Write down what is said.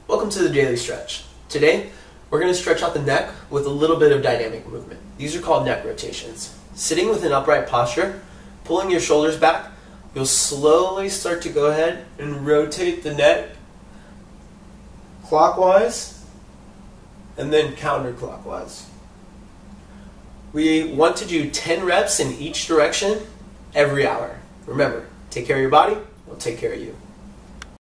Welcome to the daily stretch. Today, we're going to stretch out the neck with a little bit of dynamic movement. These are called neck rotations. Sitting with an upright posture, pulling your shoulders back, you'll slowly start to go ahead and rotate the neck clockwise and then counterclockwise. We want to do 10 reps in each direction every hour. Remember, take care of your body, it'll take care of you.